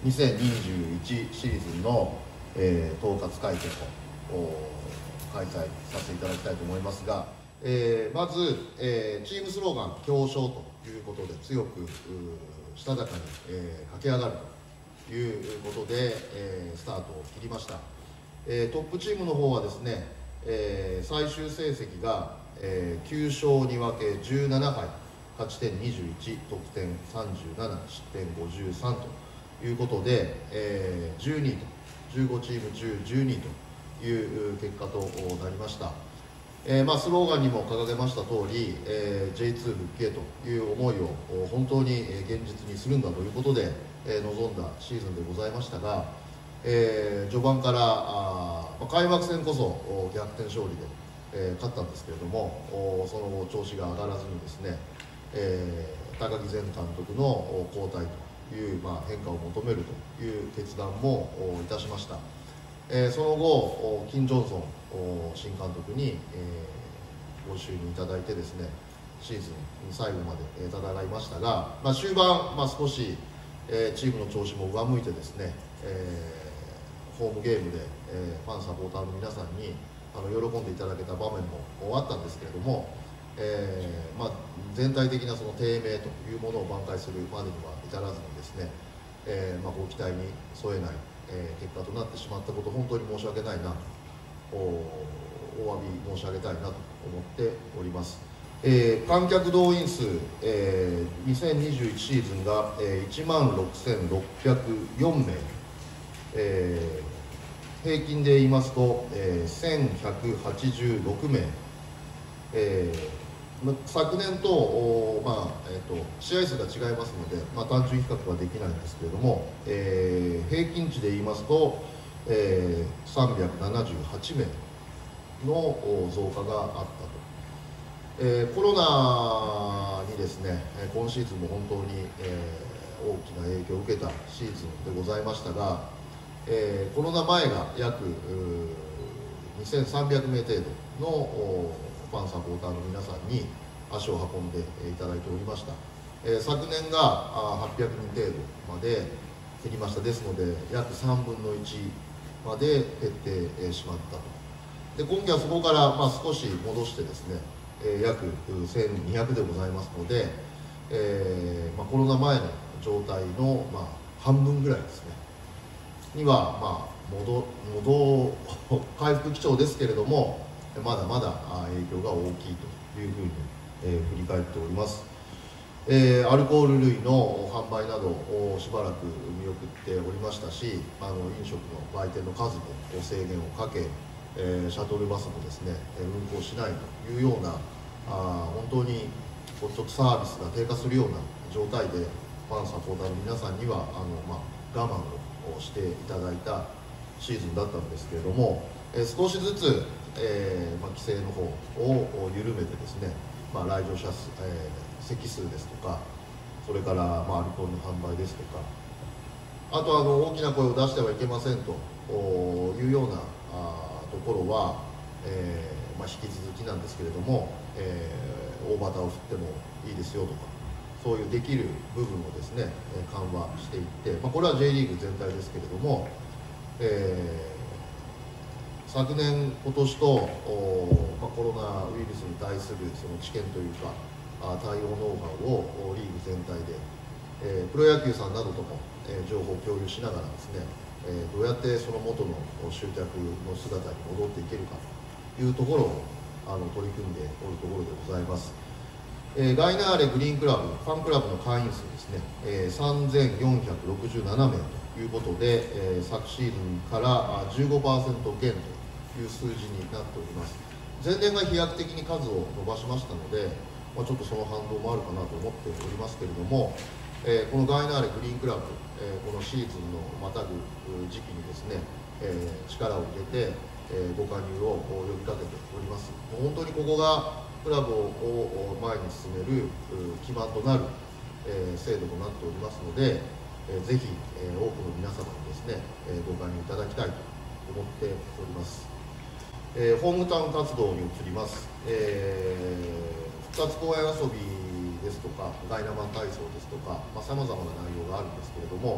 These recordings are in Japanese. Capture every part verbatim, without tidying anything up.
にせんにじゅういちシーズンの、えー、統括会見を開催させていただきたいと思いますが、えー、まず、えー、チームスローガン「強勝」ということで強くしたたかに、えー、駆け上がるということで、えー、スタートを切りました。えー、トップチームの方はですね、えー、最終成績が、えー、きゅう勝に分けじゅうななはい、勝ち点にじゅういち、得点さんじゅうなな、失点ごじゅうさんということで、えー、じゅうにいと、じゅうごチーム中じゅうにいという結果となりました。えーまあ、スローガンにも掲げました通り、えー、ジェイツー 復帰へという思いを本当に現実にするんだということで、えー、臨んだシーズンでございましたが、えー、序盤からあ開幕戦こそ逆転勝利で、えー、勝ったんですけれども、その後調子が上がらずにですね、えー、高木前監督の交代という、まあ、変化を求めるという決断もいたしました。えー、その後キン・ジョンソン新監督に、えー、ご就任いただいてですね、シーズン最後まで戦いましたが、まあ、終盤、まあ、少し、えー、チームの調子も上向いてですね、えーホームゲームで、えー、ファンサポーターの皆さんにあの喜んでいただけた場面もあったんですけれども、えーまあ、全体的なその低迷というものを挽回するまでには至らずにですね、えーまあ、ご期待に添えない、えー、結果となってしまったこと、本当に申し訳ないなと お, お詫び申し上げたいなと思っております。えー、観客動員数、えー、にせんにじゅういちシーズンが、えー、いちまんろくせんろっぴゃくよんめい、えー、平均で言いますと、えー、せんひゃくはちじゅうろくめい、えー、昨年と、まあえー、と試合数が違いますので、まあ、単純比較はできないんですけれども、えー、平均値で言いますと、えー、さんびゃくななじゅうはちめいの増加があったと。えー、コロナにですね、今シーズンも本当に、えー、大きな影響を受けたシーズンでございましたが、えー、コロナ前が約にせんさんびゃくめい程度のファンサポーターの皆さんに足を運んでいただいておりました。えー、昨年がはっぴゃくにん程度まで減りました。ですので約さんぶんのいちまで減ってしまったと。で今期はそこから、まあ、少し戻してですね、えー、約せんにひゃくでございますので、えーまあ、コロナ前の状態の、まあ、半分ぐらいですねには、まあ、戻戻回復基調ですけれども、まだまだ影響が大きいというふうに、えー、振り返っております。えー、アルコール類の販売などをしばらく見送っておりましたし、あの飲食の売店の数も制限をかけ、えー、シャトルバスもですね運行しないというような、あ本当にちょっとサービスが低下するような状態でファンサポーターの皆さんにはあの、まあ、我慢をしていただいたシーズンだったんですけれども、えー、少しずつ、えーまあ、規制の方を緩めてですね、まあ、来場者数、えー、席数ですとか、それから、まあ、アルコールの販売ですとか、あとあの大きな声を出してはいけませんというようなあところは、えーまあ、引き続きなんですけれども、えー、大旗を振ってもいいですよとか、そういうできる部分をですね緩和していって、まあ、これは J リーグ全体ですけれども、えー、昨年、今年と、まあ、コロナウイルスに対するその知見というか対応ノウハウをリーグ全体で、えー、プロ野球さんなどとも、えー、情報を共有しながらですね、えー、どうやってその元の集客の姿に戻っていけるかというところをあの取り組んでおるところでございます。えー、ガイナーレグリーンクラブファンクラブの会員数ですね、えー、さんぜんよんひゃくろくじゅうななめいということで、えー、昨シーズンから じゅうごパーセント 減という数字になっております。前年が飛躍的に数を伸ばしましたので、まあ、ちょっとその反動もあるかなと思っておりますけれども、えー、このガイナーレグリーンクラブ、えー、このシーズンのまたぐ時期にですね、えー、力を入れて、えー、ご加入を呼びかけております。もう本当にここがクラブを前に進める基盤となる、えー、制度となっておりますので、えー、ぜひ、えー、多くの皆様にですね、えー、ご加入いただきたいと思っております。えー、ホームタウン活動に移ります。えー、復活公園遊びですとかガイナマン体操ですとかさまざ、まな内容があるんですけれども、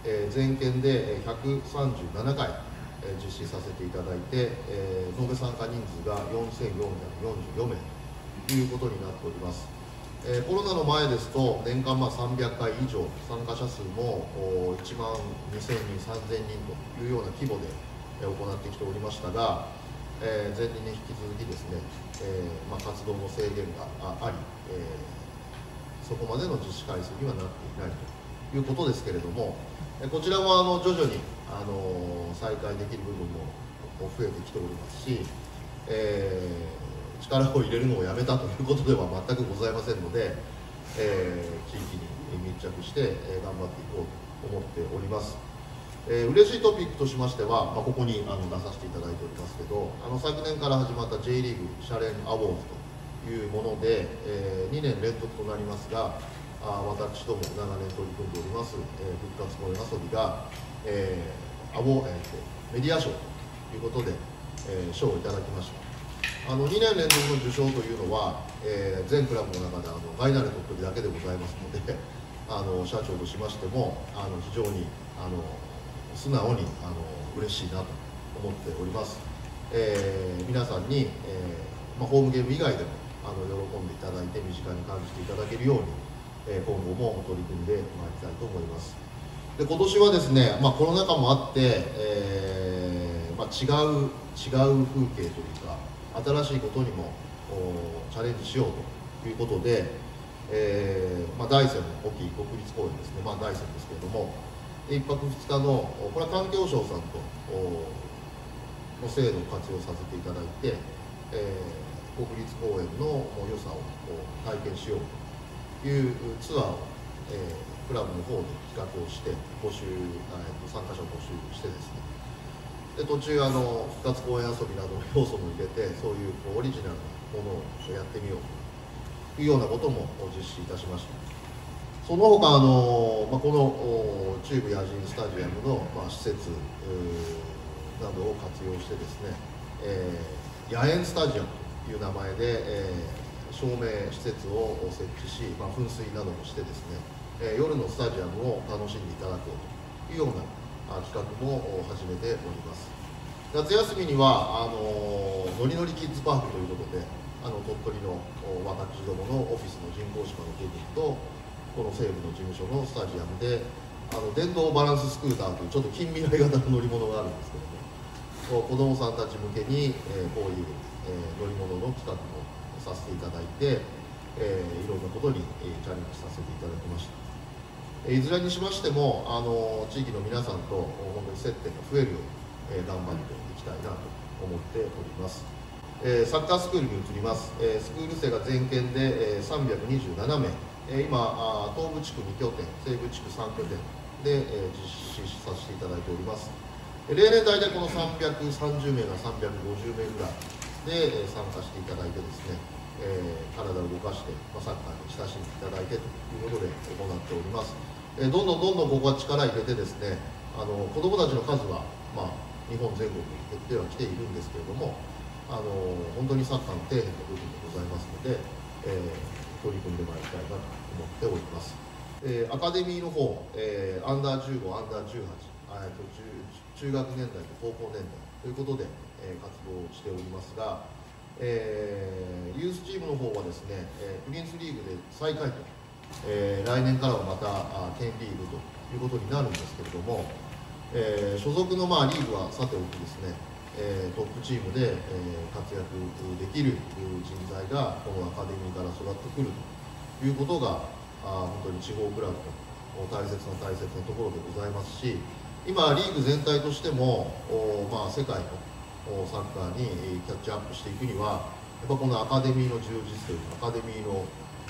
えー、全県でひゃくさんじゅうななかい、えー、実施させていただいて、えー、延べ参加人数がよんせんよんひゃくよんじゅうよめいということになっております。えー、コロナの前ですと年間まあさんびゃっかい以上、参加者数もいちまんにせんにん、さんぜんにんというような規模で行ってきておりましたが、えー、前年に引き続きですね、えーまあ、活動の制限があり、えー、そこまでの実施回数にはなっていないということですけれども、こちらもあの徐々にあの再開できる部分も増えてきておりますし、えー力を入れるのをやめたということでは全くございませんので、えー、地域に密着して、えー、頑張っていこうと思っております。えー、嬉しいトピックとしましては、まあ、ここにあの出させていただいておりますけど、あの昨年から始まった J リーグシャレンアウォーズというもので、えー、にねん連続となりますが、あ私ども長年取り組んでおります、えー、復活公園遊びが、えーアボえー、メディア賞ということで、えー、賞をいただきました。あのにねん連続の受賞というのは、えー、全クラブの中であのファイナルトップだけでございますので、あの社長としましてもあの非常にあの素直にあの嬉しいなと思っております。えー、皆さんに、えーまあ、ホームゲーム以外でもあの喜んでいただいて身近に感じていただけるように、えー、今後も取り組んでまいりたいと思います。で今年はですね、まあ、コロナ禍もあって、えーまあ、違う違う風景というか新しいことにもチャレンジしようということで、えーまあ、大山の大きい国立公園ですね、まあ、大山ですけれども、いっぱくふつかの、これは環境省さんとの制度を活用させていただいて、えー、国立公園の良さを体験しようというツアーを、えー、クラブの方で企画をして募集、参加者を募集してですね、で途中あの復活公園遊びなどの要素も入れて、そういうこうオリジナルなものをやってみようというようなことも実施いたしました。その他あの、まあ、この中部野人スタジアムの、まあ、施設などを活用してですね、えー、野猿スタジアムという名前で、えー、照明施設を設置し、まあ、噴水などもしてですね、えー、夜のスタジアムを楽しんでいただこうというような企画も始めております。夏休みにはあのノリノリキッズパークということで、あの鳥取の私どものオフィスの人工芝の部分とこの西部の事務所のスタジアムで、あの電動バランススクーターというちょっと近未来型の乗り物があるんですけども、子どもさんたち向けに、えー、こういう、えー、乗り物の企画もさせていただいて、えー、いろんなことに、えー、チャレンジさせていただきました。いずれにしましてもあの地域の皆さんと本当に接点が増えるように、えー、頑張っていきたいなと思っております。えー、サッカースクールに移ります。えー、スクール生が全県で、えー、さんびゃくにじゅうななめい、えー、今あ東部地区にきょてん、西部地区さんきょてんで、えー、実施させていただいております。例年大体このさんびゃくさんじゅうめいがさんびゃくごじゅうめいぐらいで、えー、参加していただいてですね、えー、体を動かして、まあ、サッカーに親しんでいただいてということで行っております。えー、どんどんどんどんここは力入れてですね、あの子どもたちの数は、まあ、日本全国に減ってはきているんですけれども、あの本当にサッカーの底辺の部分でございますので、えー、取り組んでまいりたいなと思っております。えー、アカデミーの方、えー、アンダーじゅうご、アンダーじゅうはち、えー、と 中, 中学年代と高校年代ということで、えー、活動しておりますが、えー、ユースチームの方はですね、えー、プリンスリーグで最下位と、えー、来年からはまた県リーグということになるんですけれども、えー、所属のまあリーグはさておきですね、えー、トップチームで、えー、活躍できる人材がこのアカデミーから育ってくるということがあ本当に地方クラブの大切な大切なところでございますし、今リーグ全体としてもお、まあ、世界のサッカーにキャッチアップしていくにはやっぱこのアカデミーの充実というかアカデミーの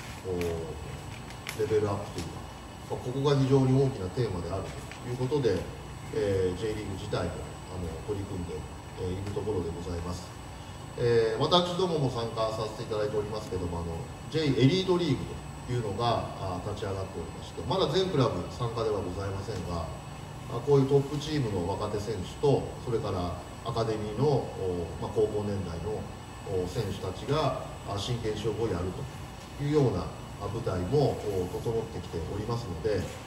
レベルアップというか、ここが非常に大きなテーマであるということで、えー、J リーグ自体もあの取り組んでいるところでございます。えー、私どもも参加させていただいておりますけども、あの J エリートリーグというのが立ち上がっておりまして、まだ全クラブ参加ではございませんが、こういうトップチームの若手選手とそれからアカデミーの、まあ、高校年代の選手たちが真剣勝負をやるというような舞台も整ってきておりますので、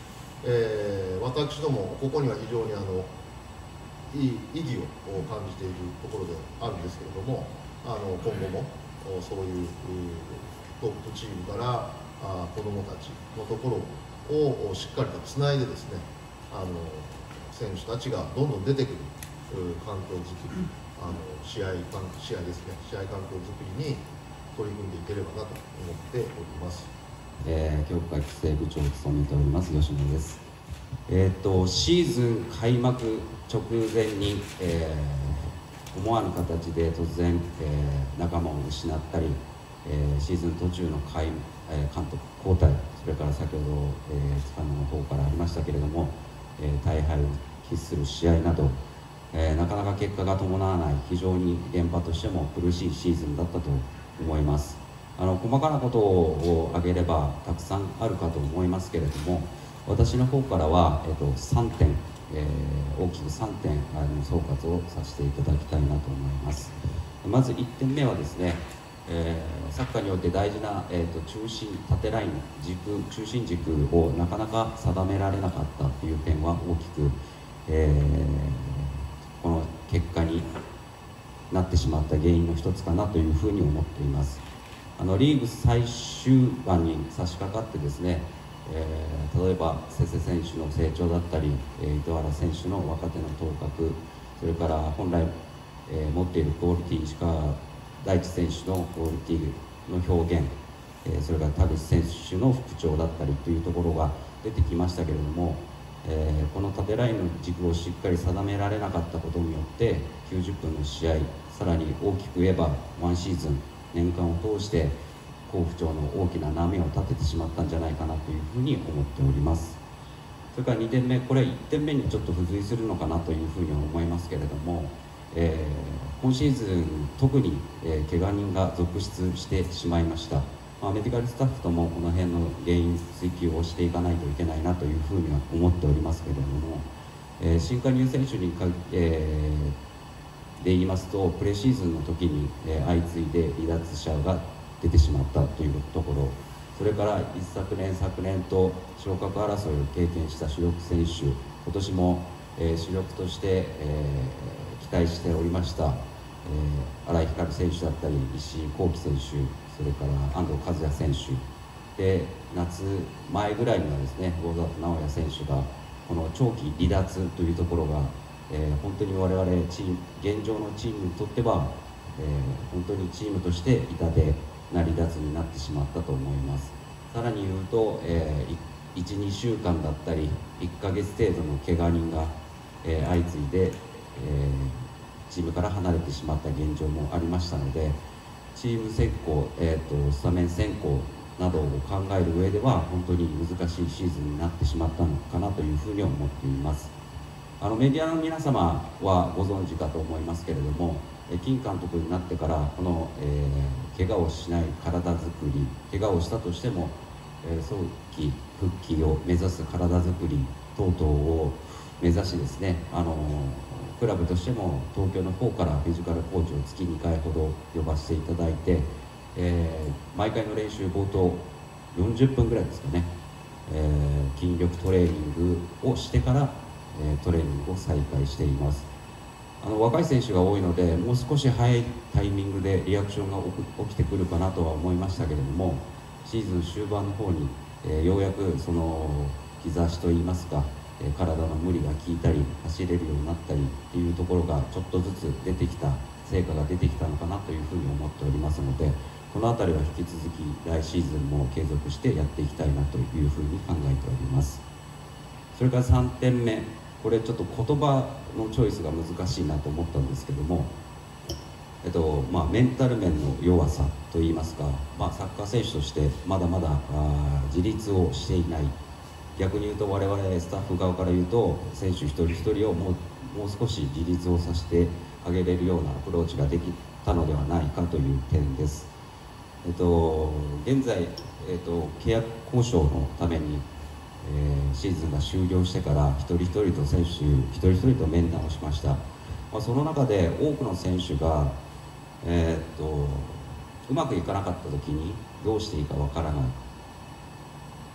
えー、私どもここには非常にあのいい意義を感じているところであるんですけれども、あの今後もそういうトップチームからあ子どもたちのところをしっかりとつないでですね、あの選手たちがどんどん出てくる環境づくり、あの試合試合ですね試合環境づくりに取り組んでいければなと思っております。 えー、協会規制部長を務めております吉野です。えー、とシーズン開幕直前に、えー、思わぬ形で突然、えー、仲間を失ったり、えー、シーズン途中の監督交代、それから先ほど、えー、塚野の方からありましたけれども、えー、大敗を喫する試合など、えー、なかなか結果が伴わない非常に現場としても苦しいシーズンだったと思います。あの細かなことを挙げればたくさんあるかと思いますけれども、私の方からは、えー、とさんてん、えー、大きくさんてんあの総括をさせていただきたいなと思います。まずいってんめはですね、えー、サッカーにおいて大事な、えー、と中心縦ライン軸中心軸をなかなか定められなかったという点は大きく、えー、この結果になってしまった原因の一つかなというふうに思っています。あのリーグ最終盤に差し掛かってですね、えー、例えば瀬瀬選手の成長だったり、えー、糸原選手の若手の頭角、それから本来、えー、持っているクオリティ、石川大地選手のクオリティの表現、えー、それから田口選手の復調だったりというところが出てきましたけれども、えー、この縦ラインの軸をしっかり定められなかったことによってきゅうじゅっぷんの試合、さらに大きく言えばワンシーズン年間を通して好不調の大きな波を立ててしまったんじゃないかなというふうに思っております。それからにてんめ、これいってんめにちょっと付随するのかなというふうに思いますけれども、えー、今シーズン特に、えー、怪我人が続出してしまいました。まあ、メディカルスタッフともこの辺の原因追及をしていかないといけないなというふうには思っておりますけれども、えー、新加入選手にか、えー、で言いますとプレシーズンの時に、えー、相次いで離脱者が出てしまったというところ、それから一昨年昨年と昇格争いを経験した主力選手、今年も、えー、主力として、えー、期待しておりました、えー、新井光選手だったり石井幸喜選手、それから安藤和也選手で、夏前ぐらいにはですね郷里直也選手がこの長期離脱というところが、えー、本当に我々チーム現状のチームにとっては、えー、本当にチームとして痛手な離脱になってしまったと思います。さらに言うと、えー、いち、にしゅうかんだったりいっかげつ程度の怪我人が、えー、相次いで、えー、チームから離れてしまった現状もありましたので、チーム選考、えーと、スタメン選考などを考える上では本当に難しいシーズンになってしまったのかなというふうに思っています。あのメディアの皆様はご存知かと思いますけれども、金監督になってからこの、えー、怪我をしない体づくり、怪我をしたとしても、えー、早期復帰を目指す体づくり等々を目指しですね、あのー、クラブとしても東京の方からフィジカルコーチを月にかいほど呼ばせていただいて、えー、毎回の練習冒頭よんじゅっぷんぐらいですかね、えー、筋力トレーニングをしてから、えー、トレーニングを再開しています。あの若い選手が多いので、もう少し早いタイミングでリアクションが起きてくるかなとは思いましたけれども、シーズン終盤の方に、えー、ようやくその兆しといいますか、えー、体の無理が効いたり走れるようになったりっていうところがちょっとずつ出てきた成果が出てきたのかなというふうに思っておりますので、この辺りは引き続き来シーズンも継続してやっていきたいなというふうに考えております。それからさんてんめ、これちょっと言葉のチョイスが難しいなと思ったんですけども、えっとまあ、メンタル面の弱さといいますか、まあ、サッカー選手としてまだまだあ自立をしていない、逆に言うと我々スタッフ側から言うと選手一人一人をもう、もう少し自立をさせてあげれるようなアプローチができたのではないかという点です。えっと、現在、えっと、契約交渉のためにえー、シーズンが終了してから一人一人と選手一人一人と面談をしました。まあ、その中で多くの選手が、えー、っとうまくいかなかった時にどうしていいかわからない、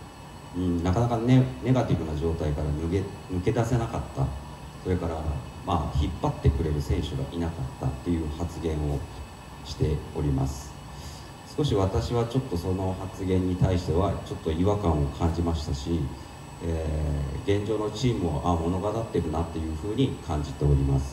うん、なかなかネ、ネガティブな状態から抜け、抜け出せなかった、それから、まあ、引っ張ってくれる選手がいなかったっていう発言をしております。少し私はちょっとその発言に対してはちょっと違和感を感じましたし、えー、現状のチームをあ物語ってるなっていうふうに感じております。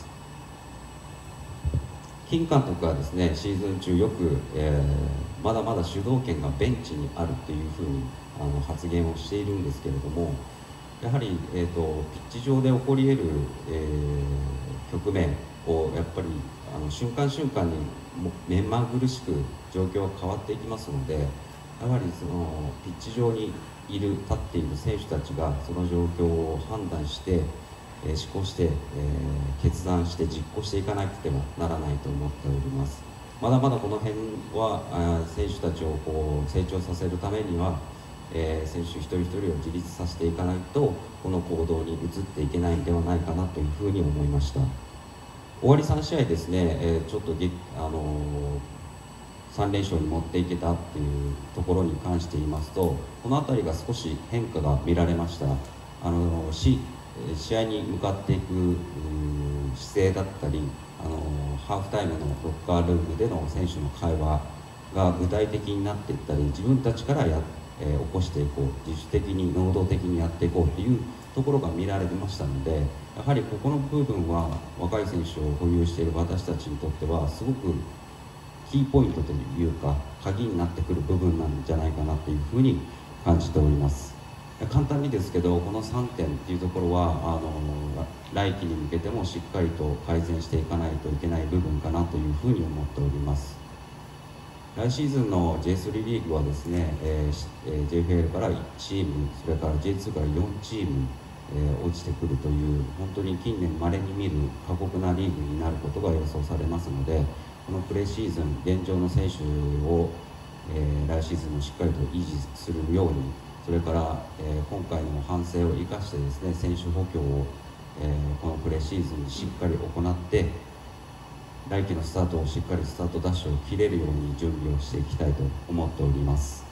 金監督はですね、シーズン中よく、えー、まだまだ主導権がベンチにあるっていうふうにあの発言をしているんですけれども、やはり、えーと、ピッチ上で起こり得る、えー、局面をやっぱりあの瞬間瞬間に目まぐるしく状況が変わっていきますので、やはりそのピッチ上にいる立っている選手たちがその状況を判断して、えー、思考して、えー、決断して実行していかなくてはならないと思っております。まだまだこの辺はあ選手たちをこう成長させるためには、えー、選手一人一人を自立させていかないとこの行動に移っていけないんではないかなというふうに思いました。終わりさん試合ですね、えー、ちょっとげ、あのー、さん連勝に持っていけたっていうところに関して言いますと、この辺りが少し変化が見られました。あのー、し試合に向かっていく姿勢だったり、あのー、ハーフタイムのロッカールームでの選手の会話が具体的になっていったり、自分たちからや、えー、起こしていこう、自主的に能動的にやっていこうっていうところが見られましたので、やはりここの部分は若い選手を保有している私たちにとってはすごくキーポイントというか鍵になってくる部分なんじゃないかなというふうに感じております。簡単にですけど、このさんてんっていうところはあの来季に向けてもしっかりと改善していかないといけない部分かなというふうに思っております。来シーズンの ジェイスリー リーグはですね、えー、ジェイエフエル からいちチーム、それから ジェイツー からよんチーム、えー、落ちてくるという本当に近年まれに見る過酷なリーグになることが予想されますので、このプレシーズン現状の選手を、えー、来シーズンもしっかりと維持するように、それから、えー、今回の反省を生かしてですね、選手補強を、えー、このプレシーズンにしっかり行って来季のスタートをしっかりスタートダッシュを切れるように準備をしていきたいと思っております。